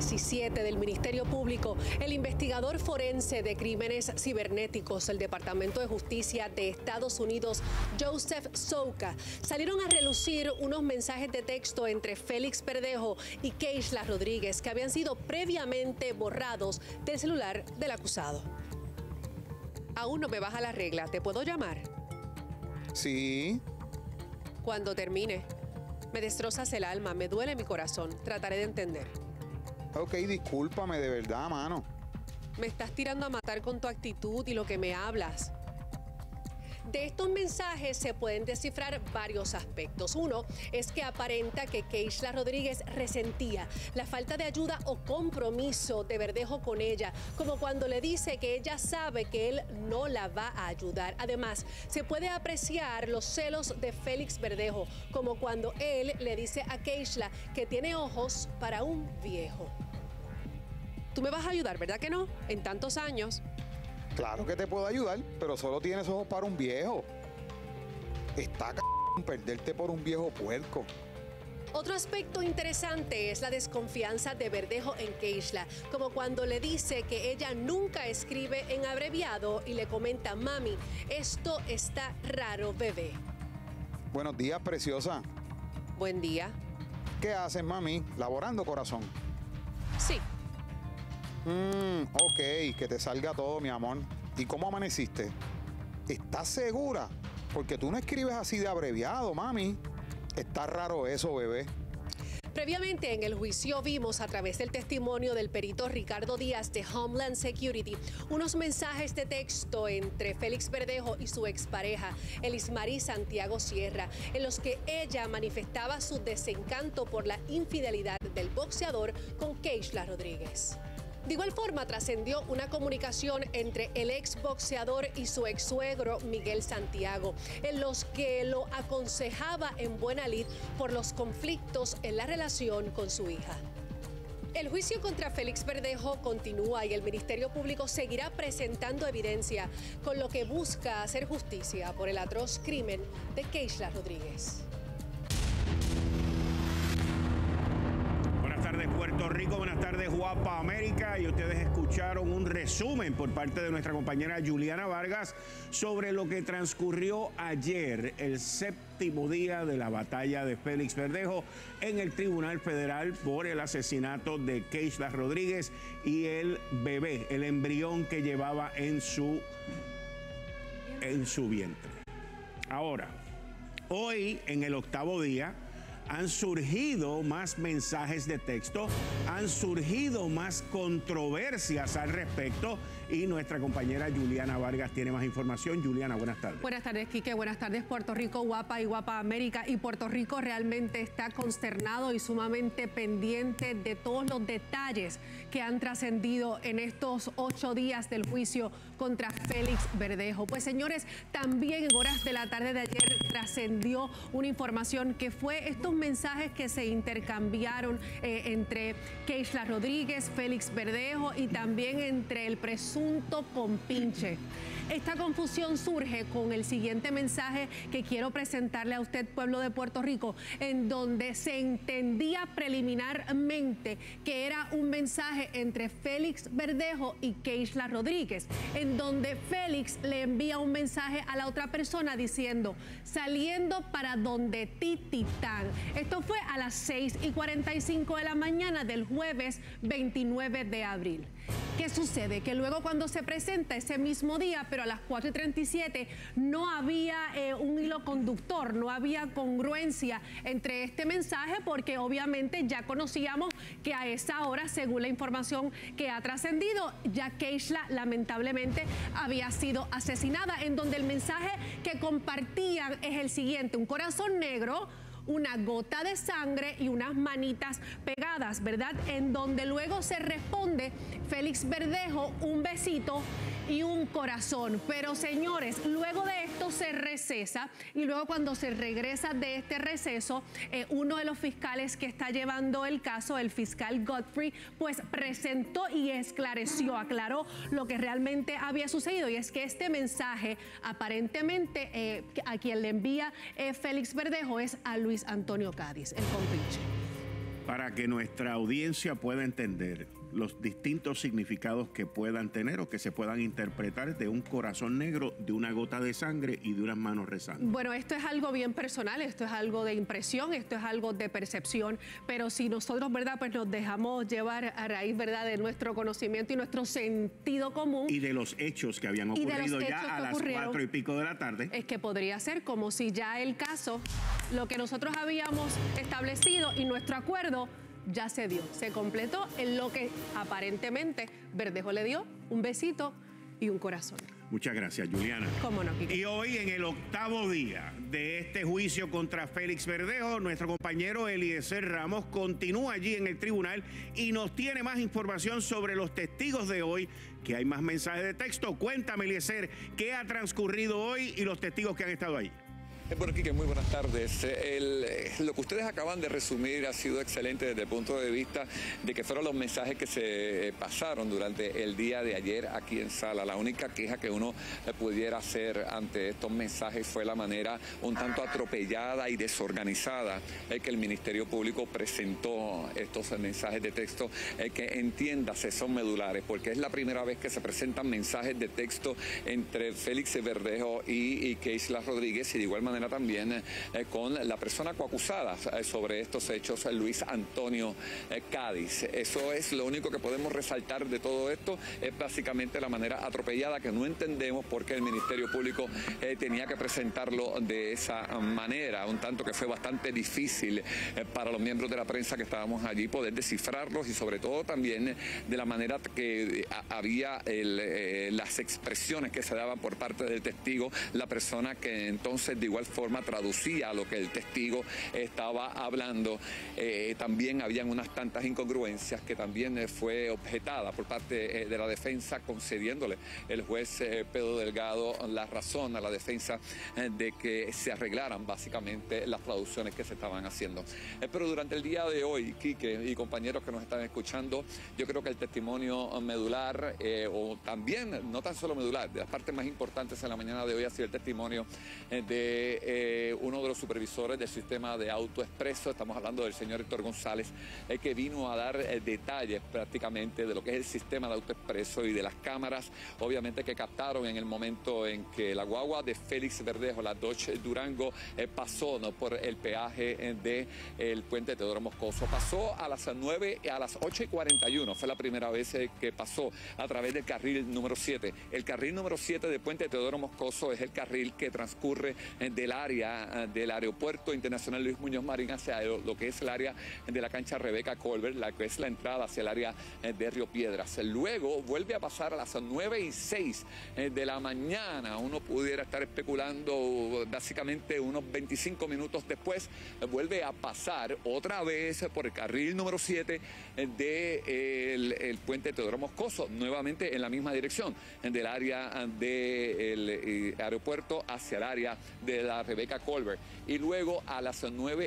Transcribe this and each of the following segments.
17 del Ministerio Público, el investigador forense de crímenes cibernéticos del Departamento de Justicia de Estados Unidos, Joseph Souka, salieron a relucir unos mensajes de texto entre Félix Verdejo y Keishla Rodríguez que habían sido previamente borrados del celular del acusado. Aún no me baja la regla, ¿te puedo llamar? Sí. Cuando termine. Me destrozas el alma, me duele mi corazón. Trataré de entender. Ok, discúlpame, de verdad, mano. Me estás tirando a matar con tu actitud y lo que me hablas. De estos mensajes se pueden descifrar varios aspectos. Uno es que aparenta que Keishla Rodríguez resentía la falta de ayuda o compromiso de Verdejo con ella, como cuando le dice que ella sabe que él no la va a ayudar. Además, se puede apreciar los celos de Félix Verdejo, como cuando él le dice a Keishla que tiene ojos para un viejo. Tú me vas a ayudar, ¿verdad que no? En tantos años. Claro que te puedo ayudar, pero solo tienes ojos para un viejo. Está perderte por un viejo puerco. Otro aspecto interesante es la desconfianza de Verdejo en Keishla, como cuando le dice que ella nunca escribe en abreviado y le comenta: mami, esto está raro, bebé. Buenos días, preciosa. Buen día. ¿Qué haces, mami? Laborando, corazón. Sí. Ok, que te salga todo, mi amor. ¿Y cómo amaneciste? ¿Estás segura? Porque tú no escribes así de abreviado, mami. Está raro eso, bebé. Previamente en el juicio vimos a través del testimonio del perito Ricardo Díaz de Homeland Security unos mensajes de texto entre Félix Verdejo y su expareja, Elismari Santiago Sierra, en los que ella manifestaba su desencanto por la infidelidad del boxeador con Keishla Rodríguez. De igual forma, trascendió una comunicación entre el exboxeador y su ex-suegro Miguel Santiago, en los que lo aconsejaba en buena lid por los conflictos en la relación con su hija. El juicio contra Félix Verdejo continúa y el Ministerio Público seguirá presentando evidencia, con lo que busca hacer justicia por el atroz crimen de Keishla Rodríguez. Buenas tardes, Puerto Rico. Buenas tardes, Guapa América. Y ustedes escucharon un resumen por parte de nuestra compañera Juliana Vargas sobre lo que transcurrió ayer, el séptimo día de la batalla de Félix Verdejo en el Tribunal Federal por el asesinato de Keishla Rodríguez y el bebé, el embrión que llevaba en su vientre. Ahora, hoy, en el octavo día, han surgido más mensajes de texto, han surgido más controversias al respecto y nuestra compañera Juliana Vargas tiene más información. Juliana, buenas tardes. Buenas tardes, Quique. Buenas tardes, Puerto Rico, Guapa y Guapa América. Y Puerto Rico realmente está consternado y sumamente pendiente de todos los detalles que han trascendido en estos 8 días del juicio contra Félix Verdejo. Pues, señores, también en horas de la tarde de ayer trascendió una información que fue estos mensajes que se intercambiaron entre Keishla Rodríguez, Félix Verdejo y también entre el presunto compinche. Esta confusión surge con el siguiente mensaje que quiero presentarle a usted, pueblo de Puerto Rico, en donde se entendía preliminarmente que era un mensaje entre Félix Verdejo y Keishla Rodríguez, en donde Félix le envía un mensaje a la otra persona diciendo: saliendo para donde Tititán. Esto fue a las 6:45 de la mañana del jueves 29 de abril. ¿Qué sucede? Que luego, cuando se presenta ese mismo día, pero a las 4:37, no había un hilo conductor, no había congruencia entre este mensaje, porque obviamente ya conocíamos que a esa hora, según la información que ha trascendido, ya Keishla lamentablemente había sido asesinada, en donde el mensaje que compartían es el siguiente: un corazón negro, una gota de sangre y unas manitas pegadas, ¿verdad? En donde luego se responde Félix Verdejo: un besito y un corazón. Pero, señores, luego de esto se recesa y luego, cuando se regresa de este receso, uno de los fiscales que está llevando el caso, el fiscal Godfrey, pues presentó y esclareció, aclaró lo que realmente había sucedido, y es que este mensaje aparentemente a quien le envía Félix Verdejo es a Luis Antonio Cádiz, el compinche. para que nuestra audiencia pueda entender los distintos significados que puedan tener o que se puedan interpretar de un corazón negro, de una gota de sangre y de unas manos rezando? Bueno, esto es algo bien personal, esto es algo de impresión, esto es algo de percepción, pero si nosotros, ¿verdad?, pues nos dejamos llevar a raíz, ¿verdad?, de nuestro conocimiento y nuestro sentido común. Y de los hechos que habían ocurrido ya a las 4 y pico de la tarde. Es que podría ser como si ya el caso, lo que nosotros habíamos establecido y nuestro acuerdo ya se dio, se completó en lo que aparentemente Verdejo le dio un besito y un corazón. Muchas gracias, Juliana. Cómo no, Quique. Y hoy, en el 8º día de este juicio contra Félix Verdejo, nuestro compañero Eliezer Ramos continúa allí en el tribunal y nos tiene más información sobre los testigos de hoy, que hay más mensajes de texto. Cuéntame, Eliezer, ¿qué ha transcurrido hoy y los testigos que han estado ahí? Bueno, Quique, muy buenas tardes. Lo que ustedes acaban de resumir ha sido excelente desde el punto de vista de que fueron los mensajes que se pasaron durante el día de ayer aquí en sala. La única queja que uno pudiera hacer ante estos mensajes fue la manera un tanto atropellada y desorganizada que el Ministerio Público presentó estos mensajes de texto, que entiéndase son medulares, porque es la primera vez que se presentan mensajes de texto entre Félix Verdejo y Keisla Rodríguez, y de igual manera también con la persona coacusada sobre estos hechos, Luis Antonio Cádiz. Eso es lo único que podemos resaltar de todo esto, es básicamente la manera atropellada, que no entendemos por qué el Ministerio Público tenía que presentarlo de esa manera, un tanto que fue bastante difícil para los miembros de la prensa que estábamos allí poder descifrarlos, y sobre todo también de la manera que había las expresiones que se daban por parte del testigo, la persona que entonces de igual forma traducía lo que el testigo estaba hablando. También habían unas tantas incongruencias que también fue objetada por parte de la defensa, concediéndole el juez Pedro Delgado la razón a la defensa de que se arreglaran básicamente las traducciones que se estaban haciendo. Pero durante el día de hoy, Quique y compañeros que nos están escuchando, yo creo que el testimonio medular, o también, no tan solo medular, de las partes más importantes en la mañana de hoy ha sido el testimonio de uno de los supervisores del sistema de AutoExpreso. Estamos hablando del señor Héctor González, que vino a dar detalles prácticamente de lo que es el sistema de AutoExpreso y de las cámaras, obviamente, que captaron en el momento en que la guagua de Félix Verdejo, la Dodge Durango, pasó por el peaje del puente Teodoro Moscoso. Pasó a las 8:41, fue la primera vez que pasó a través del carril número 7. El carril número 7 del puente Teodoro Moscoso es el carril que transcurre del área del Aeropuerto Internacional Luis Muñoz Marín hacia lo que es el área de la cancha Rebecca Colbert, la que es la entrada hacia el área de Río Piedras. Luego vuelve a pasar a las 9:06 de la mañana. Uno pudiera estar especulando básicamente unos 25 minutos después, vuelve a pasar otra vez por el carril número 7 del puente Teodoro Moscoso, nuevamente en la misma dirección, del área del aeropuerto hacia el área de la Rebecca Colbert. Y luego a las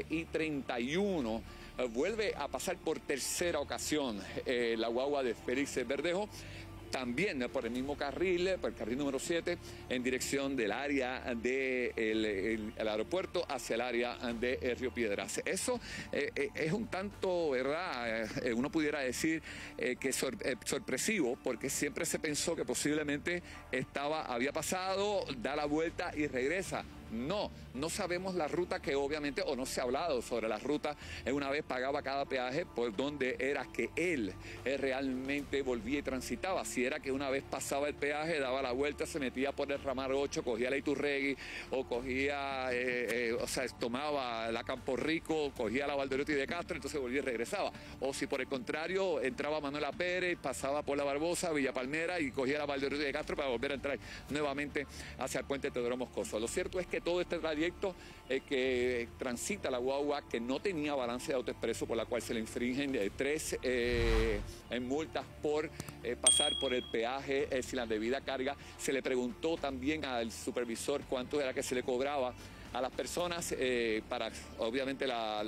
9:31 vuelve a pasar por tercera ocasión la guagua de Félix Verdejo, también por el mismo carril, por el carril número 7, en dirección del área del aeropuerto hacia el área de Río Piedras. Eso es un tanto, ¿verdad? Uno pudiera decir que es sorpresivo, porque siempre se pensó que posiblemente había pasado, da la vuelta y regresa. No sabemos la ruta, que obviamente, o no se ha hablado sobre la ruta, una vez pagaba cada peaje, por donde era que él realmente volvía y transitaba. Si era que una vez pasaba el peaje, daba la vuelta, se metía por el ramal 8, cogía la Iturregui, o cogía, tomaba la Campo Rico, cogía la Valderotti de Castro, entonces volvía y regresaba. O si por el contrario, entraba Manuela Pérez, pasaba por la Barbosa, Villa Palmera, y cogía la Valderotti de Castro para volver a entrar nuevamente hacia el puente Teodoro Moscoso. Lo cierto es que todo este trayecto que transita la guagua, que no tenía balance de AutoExpreso, por la cual se le infringen 3 multas por pasar por el peaje sin la debida carga. Se le preguntó también al supervisor cuánto era que se le cobraba a las personas para, obviamente,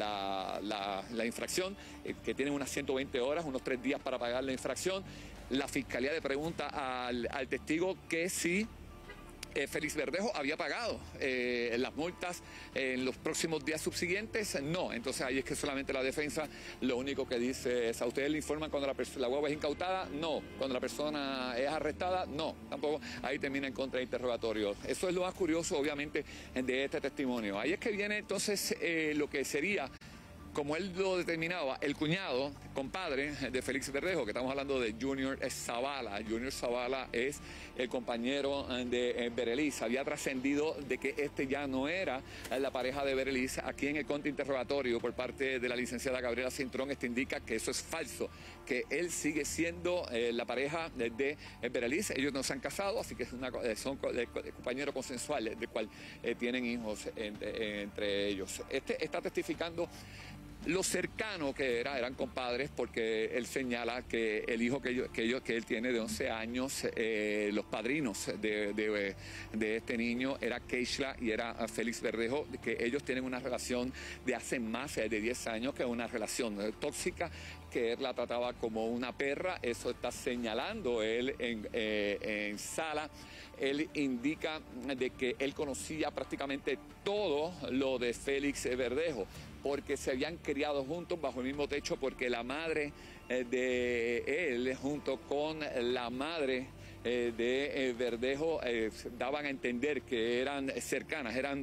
la infracción, que tienen unas 120 horas, unos 3 días para pagar la infracción. La fiscalía le pregunta al testigo que si Félix Verdejo había pagado las multas en los próximos días subsiguientes, no. Entonces ahí es que solamente la defensa lo único que dice es: ¿a ustedes le informan cuando la guagua es incautada? No. Cuando la persona es arrestada, no. Tampoco. Ahí termina en contra de interrogatorio. Eso es lo más curioso, obviamente, de este testimonio. Ahí es que viene entonces lo que sería, como él lo determinaba, el cuñado, compadre de Félix Verdejo, que estamos hablando de Junior Zavala. Junior Zavala es el compañero de Bereliz. Había trascendido de que este ya no era la pareja de Bereliz. Aquí en el contrainterrogatorio por parte de la licenciada Gabriela Cintrón, indica que eso es falso, que él sigue siendo la pareja de Bereliz. Ellos no se han casado, así que son compañeros consensuales, del cual tienen hijos entre ellos. Este está testificando lo cercano que eran compadres, porque él señala que el hijo que él tiene de 11 años, los padrinos de este niño era Keishla y era Félix Verdejo, que ellos tienen una relación de hace más de 10 años, que es una relación tóxica, que él la trataba como una perra. Eso está señalando él en sala. Él indica de que él conocía prácticamente todo lo de Félix Verdejo, porque se habían criado juntos bajo el mismo techo, porque la madre de él junto con la madre de Verdejo daban a entender que eran cercanas, eran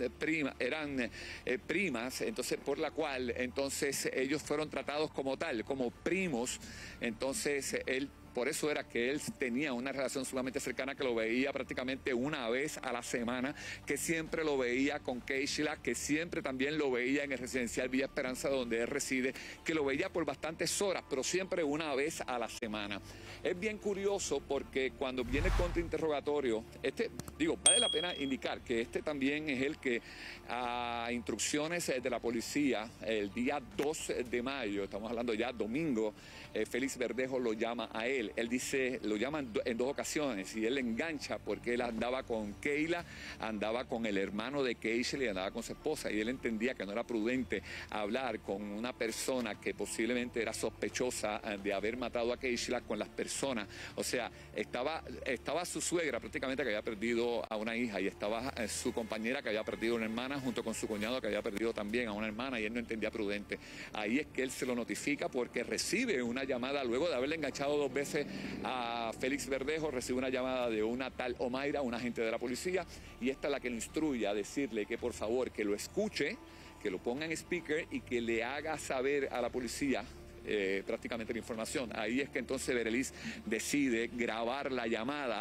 primas, entonces por la cual entonces ellos fueron tratados como tal, como primos. Entonces él, por eso era que él tenía una relación sumamente cercana, que lo veía prácticamente una vez a la semana, que siempre lo veía con Keishla, que siempre también lo veía en el residencial Villa Esperanza, donde él reside, que lo veía por bastantes horas, pero siempre una vez a la semana. Es bien curioso porque cuando viene el contrainterrogatorio, vale la pena indicar que este también es el que, a instrucciones de la policía, el día 2 de mayo, estamos hablando ya domingo, Félix Verdejo lo llama a él. Él dice, lo llama en 2 ocasiones, y él le engancha porque él andaba con Keila, andaba con el hermano de Keishla y andaba con su esposa, y él entendía que no era prudente hablar con una persona que posiblemente era sospechosa de haber matado a Keishla con las personas. O sea, estaba su suegra prácticamente, que había perdido a una hija, y estaba su compañera, que había perdido una hermana, junto con su cuñado, que había perdido también a una hermana, y él no entendía prudente. Ahí es que él se lo notifica, porque recibe una llamada luego de haberle enganchado 2 veces a Félix Verdejo. Recibe una llamada de una tal Omaira, un agente de la policía, y esta es la que lo instruye a decirle que por favor que lo escuche, que lo ponga en speaker y que le haga saber a la policía prácticamente la información. Ahí es que entonces Bereliz decide grabar la llamada.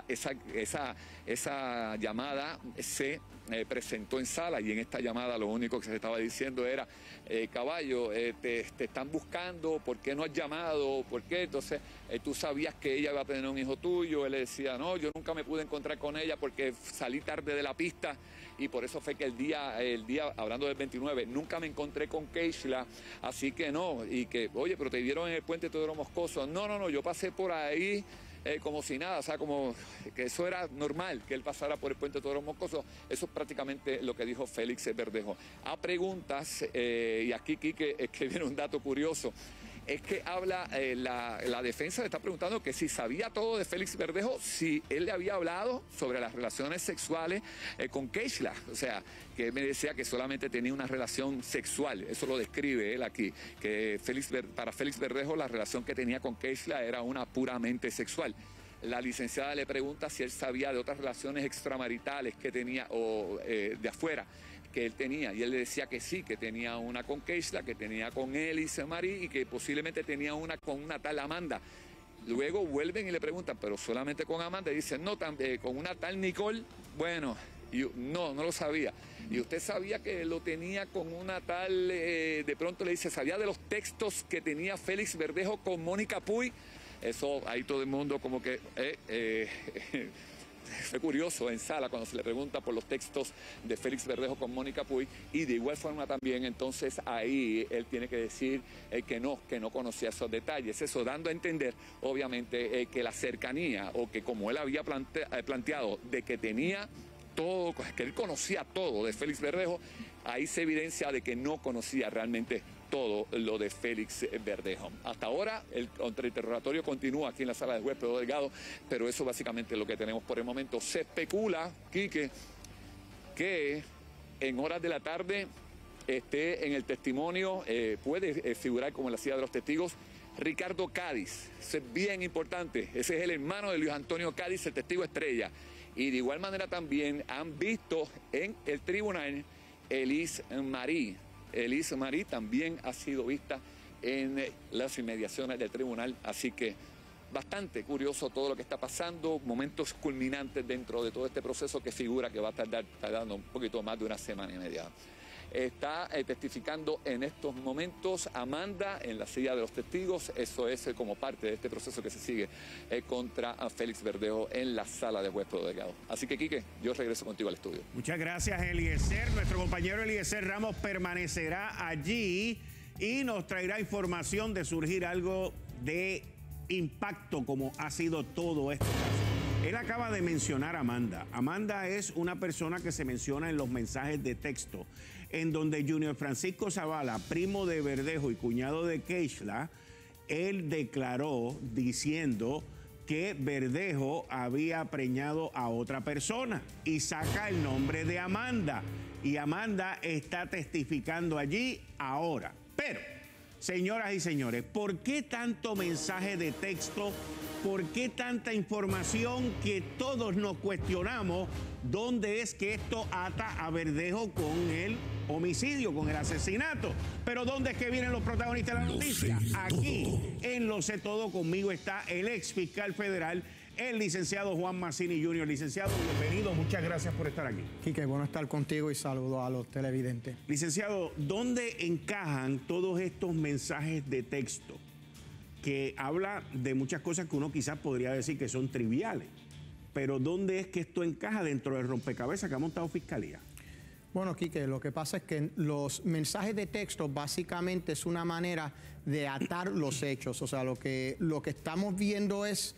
Esa llamada se presentó en sala, y en esta llamada lo único que se estaba diciendo era: caballo, te están buscando, ¿por qué no has llamado? ¿Por qué? Entonces tú sabías que ella iba a tener un hijo tuyo. Él le decía: no, yo nunca me pude encontrar con ella porque salí tarde de la pista, y por eso fue que el día, hablando del 29, nunca me encontré con Keishla, así que no. Y que, oye, pero te vieron en el puente Teodoro Moscoso. No, yo pasé por ahí como si nada, o sea, como que eso era normal, que él pasara por el puente Teodoro Moscoso. Eso es prácticamente lo que dijo Félix Verdejo. A preguntas, y aquí, Quique, es que viene un dato curioso, es que habla, la defensa le está preguntando que si sabía todo de Félix Verdejo, si él le había hablado sobre las relaciones sexuales con Keishla. O sea, que él me decía que solamente tenía una relación sexual. Eso lo describe él aquí, que para Félix Verdejo la relación que tenía con Keishla era una puramente sexual. La licenciada le pregunta si él sabía de otras relaciones extramaritales que tenía, o de afuera, que él tenía, y él le decía que sí, que tenía una con Keishla, que tenía con Elise Marie, y que posiblemente tenía una con una tal Amanda. Luego vuelven y le preguntan, pero solamente con Amanda, y dicen, no, con una tal Nicole. Bueno, no lo sabía. Y usted sabía que lo tenía con una tal, de pronto le dice, sabía de los textos que tenía Félix Verdejo con Mónica Puy. Eso, ahí todo el mundo como que... Fue curioso en sala cuando se le pregunta por los textos de Félix Verdejo con Mónica Puy, y de igual forma también entonces ahí él tiene que decir que no conocía esos detalles. Eso dando a entender obviamente que la cercanía, o que como él había planteado de que tenía todo, que él conocía todo de Félix Verdejo, ahí se evidencia de que no conocía realmente todo lo de Félix Verdejo. Hasta ahora el contrainterrogatorio continúa aquí en la sala de juez Pedro Delgado, pero eso básicamente es lo que tenemos por el momento. Se especula, Quique, que en horas de la tarde esté en el testimonio, puede figurar como en la silla de los testigos, Ricardo Cádiz. Eso es bien importante. Ese es el hermano de Luis Antonio Cádiz, el testigo estrella. Y de igual manera también han visto en el tribunal Elise Marie. Elise Marie también ha sido vista en las inmediaciones del tribunal, así que bastante curioso todo lo que está pasando, momentos culminantes dentro de todo este proceso que figura que va a tardando un poquito más de una semana y media. Está testificando en estos momentos Amanda en la silla de los testigos. Eso es como parte de este proceso que se sigue contra Félix Verdejo en la sala de juez Pedro Delgado. Así que, Quique, yo regreso contigo al estudio. Muchas gracias, Eliezer. Nuestro compañero Eliezer Ramos permanecerá allí y nos traerá información de surgir algo de impacto como ha sido todo este caso. Él acaba de mencionar a Amanda. Amanda es una persona que se menciona en los mensajes de texto, en donde Junior Francisco Zavala, primo de Verdejo y cuñado de Keishla, él declaró diciendo que Verdejo había preñado a otra persona y saca el nombre de Amanda. Y Amanda está testificando allí ahora. Pero, señoras y señores, ¿por qué tanto mensaje de texto? ¿Por qué tanta información que todos nos cuestionamos dónde es que esto ata a Verdejo con el homicidio, con el asesinato? Pero ¿dónde es que vienen los protagonistas de la noticia? Aquí, en Lo Sé Todo, conmigo está el ex fiscal federal, el licenciado Juan Mazzini Jr. Licenciado, bienvenido, muchas gracias por estar aquí. Quique, bueno estar contigo y saludo a los televidentes. Licenciado, ¿dónde encajan todos estos mensajes de texto que habla de muchas cosas que uno quizás podría decir que son triviales? Pero ¿dónde es que esto encaja dentro del rompecabezas que ha montado Fiscalía? Bueno, Quique, lo que pasa es que los mensajes de texto básicamente es una manera de atar los hechos. O sea, lo que estamos viendo es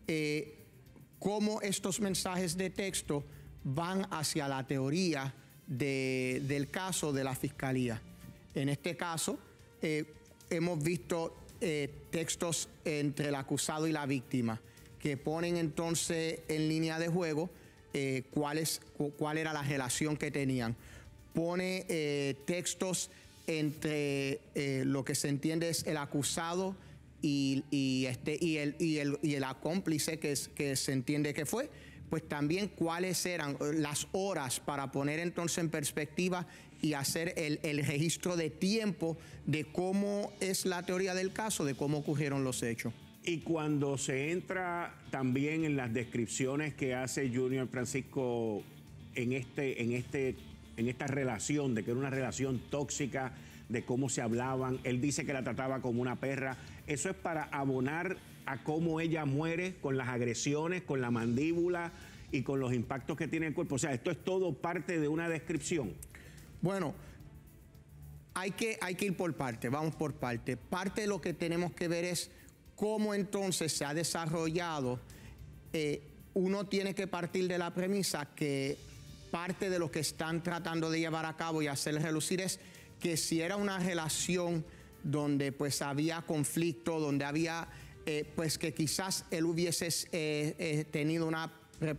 cómo estos mensajes de texto van hacia la teoría del caso de la Fiscalía. En este caso, hemos visto textos entre el acusado y la víctima que ponen entonces en línea de juego cuál era la relación que tenían. Pone textos entre lo que se entiende es el acusado y el cómplice que se entiende que fue, pues también cuáles eran las horas para poner entonces en perspectiva y hacer el registro de tiempo de cómo es la teoría del caso, de cómo ocurrieron los hechos. Y cuando se entra también en las descripciones que hace Junior Francisco en esta relación, de que era una relación tóxica, de cómo se hablaban, él dice que la trataba como una perra, eso es para abonar a cómo ella muere con las agresiones, con la mandíbula y con los impactos que tiene el cuerpo. O sea, esto es todo parte de una descripción. Bueno, hay que ir por parte, vamos por parte. Parte de lo que tenemos que ver es cómo entonces se ha desarrollado. Uno tiene que partir de la premisa que parte de lo que están tratando de llevar a cabo y hacer relucir es que si era una relación donde pues había conflicto, donde había pues que quizás él hubiese tenido una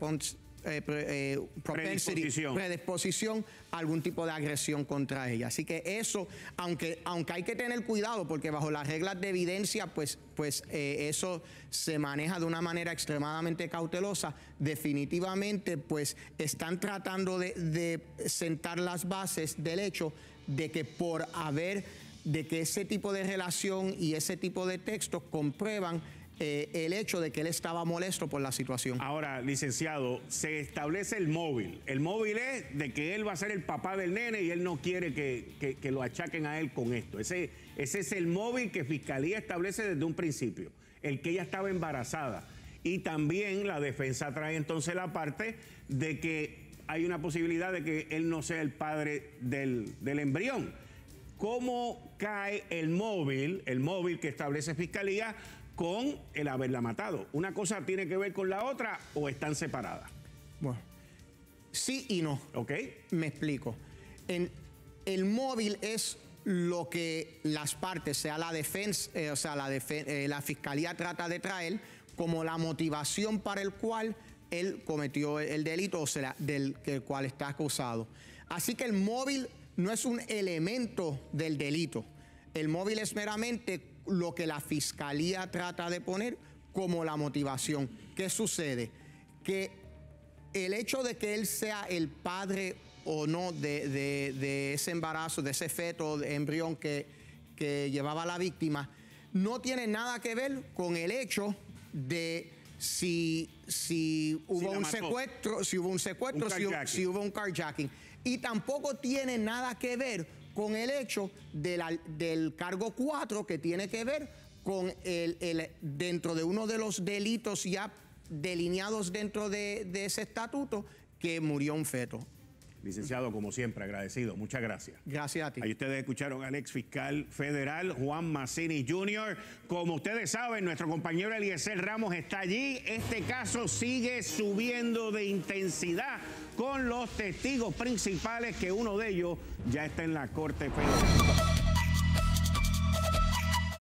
predisposición a algún tipo de agresión contra ella. Así que eso, aunque hay que tener cuidado porque bajo las reglas de evidencia, pues eso se maneja de una manera extremadamente cautelosa, definitivamente pues están tratando de sentar las bases del hecho de que de que ese tipo de relación y ese tipo de textos comprueban el hecho de que él estaba molesto por la situación. Ahora, licenciado, se establece el móvil. El móvil es de que él va a ser el papá del nene y él no quiere que lo achaquen a él con esto. Ese es el móvil que Fiscalía establece desde un principio, el que ella estaba embarazada. Y también la defensa trae entonces la parte de que hay una posibilidad de que él no sea el padre del embrión. ¿Cómo cae el móvil que establece Fiscalía con el haberla matado? ¿Una cosa tiene que ver con la otra o están separadas? Bueno, sí y no. Ok. Me explico. El móvil es lo que las partes, sea la defensa, la fiscalía trata de traer como la motivación para el cual él cometió el delito, o sea, del cual está acusado. Así que el móvil no es un elemento del delito. El móvil es meramente lo que la fiscalía trata de poner como la motivación. ¿Qué sucede? Que el hecho de que él sea el padre o no de ese embarazo, de ese feto, de embrión que llevaba la víctima, no tiene nada que ver con el hecho de si hubo un secuestro, si hubo un carjacking. Y tampoco tiene nada que ver con el hecho del cargo 4, que tiene que ver con dentro de uno de los delitos ya delineados dentro de ese estatuto, que murió un feto. Licenciado, como siempre, agradecido. Muchas gracias. Gracias a ti. Ahí ustedes escucharon al ex fiscal federal Juan Mazzini Jr. Como ustedes saben, nuestro compañero Eliezer Ramos está allí. Este caso sigue subiendo de intensidad con los testigos principales, que uno de ellos ya está en la Corte Federal.